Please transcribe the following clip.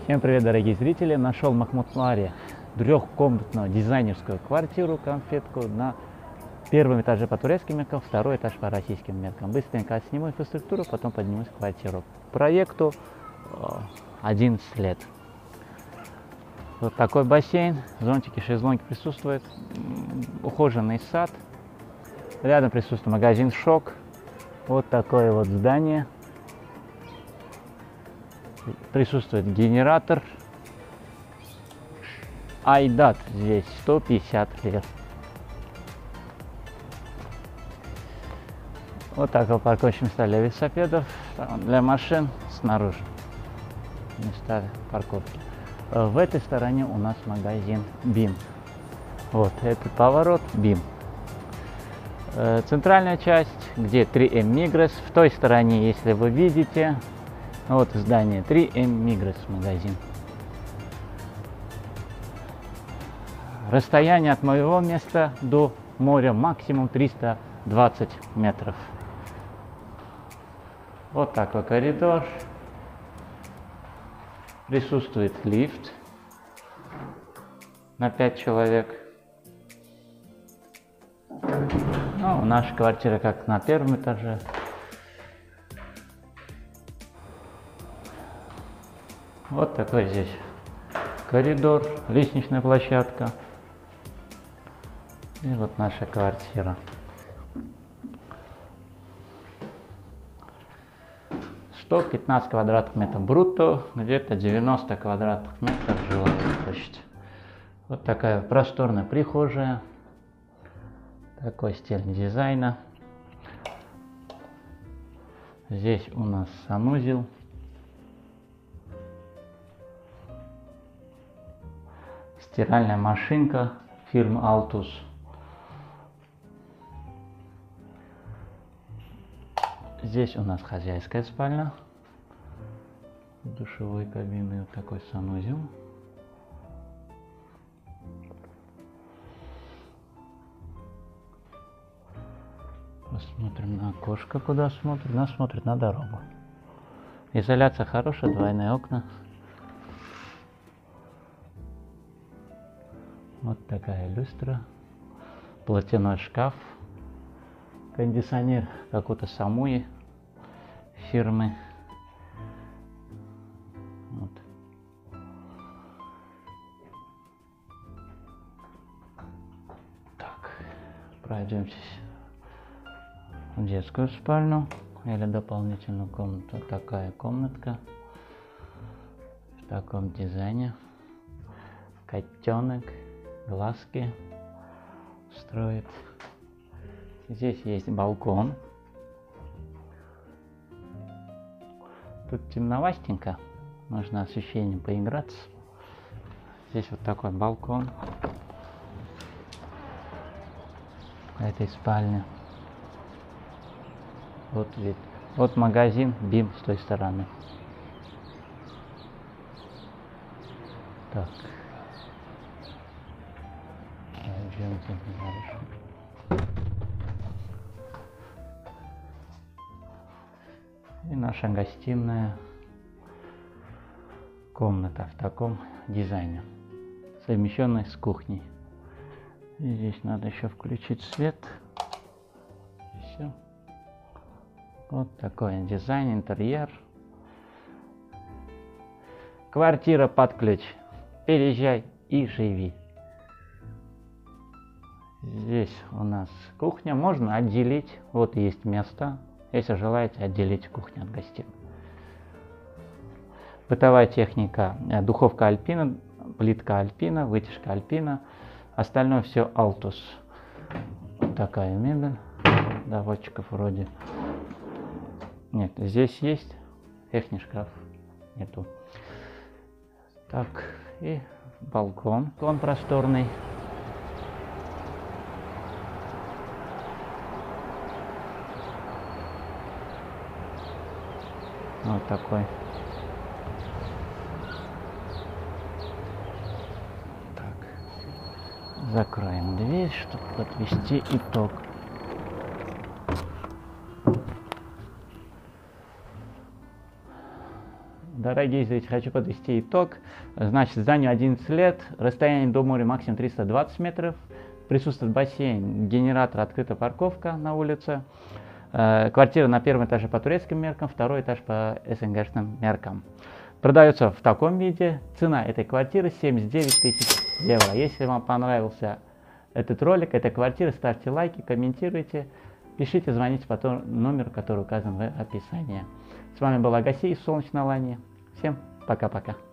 Всем привет, дорогие зрители! Нашел в Махмутларе трехкомнатную дизайнерскую квартиру, конфетку на первом этаже по турецким меркам, второй этаж по российским меркам. Быстренько сниму инфраструктуру, потом поднимусь в квартиру. Проекту 11 лет. Вот такой бассейн, зонтики, шезлонги присутствуют, ухоженный сад. Рядом присутствует магазин «Шок». Вот такое вот здание. Присутствует генератор. Айдат здесь 150 лет. Вот так вот парковочные места для велосипедов, для машин снаружи. Места парковки. В этой стороне у нас магазин БИМ. Вот этот поворот БИМ. Центральная часть, где 3М Мигрос. В той стороне, если вы видите, вот здание 3М Мигрос магазин. Расстояние от моего места до моря максимум 320 метров. Вот такой коридор. Присутствует лифт на 5 человек. Ну, наша квартира как на первом этаже. Вот такой здесь коридор, лестничная площадка. И вот наша квартира. Что 15 квадратных метров брутто, где-то 90 квадратных метров жилая площадь. Вот такая просторная прихожая. Такой стиль дизайна. Здесь у нас санузел. Стиральная машинка фирмы Altus. Здесь у нас хозяйская спальня. Душевой кабины, вот такой санузел. Посмотрим на окошко, куда смотрит. Нас смотрит на дорогу. Изоляция хорошая, двойные окна. Вот такая люстра, платяной шкаф, кондиционер какой-то Самуи фирмы. Вот. Так, пройдемся в детскую спальню или дополнительную комнату. Такая комнатка в таком дизайне. Котенок. Глазки строит. Здесь есть балкон. Тут темновастенько. Нужно освещением поиграться. Здесь вот такой балкон. В этой спальне. Вот вид. Вот магазин БИМ с той стороны. Так. И наша гостиная комната в таком дизайне, совмещенной с кухней. И здесь надо еще включить свет. И все. Вот такой дизайн, интерьер. Квартира под ключ. Переезжай и живи. Здесь у нас кухня, можно отделить, вот есть место, если желаете отделить кухню от гостиной. Бытовая техника, духовка Альпина, плитка Альпина, вытяжка Альпина, остальное все Altus. Вот такая мебель, доводчиков вроде нет, здесь есть, верхний шкаф нету. Так, и балкон, он просторный. Вот такой. Так. Закроем дверь, чтобы подвести итог. Дорогие зрители, хочу подвести итог. Значит, зданию 11 лет, расстояние до моря максимум 320 метров, присутствует бассейн, генератор, открытая парковка на улице. Квартира на первом этаже по турецким меркам, второй этаж по СНГшным меркам. Продается в таком виде. Цена этой квартиры 79 тысяч евро. Если вам понравился этот ролик, эта квартира, ставьте лайки, комментируйте, пишите, звоните по тому номеру, который указан в описании. С вами был Агаси из Солнечной Алании. Всем пока-пока.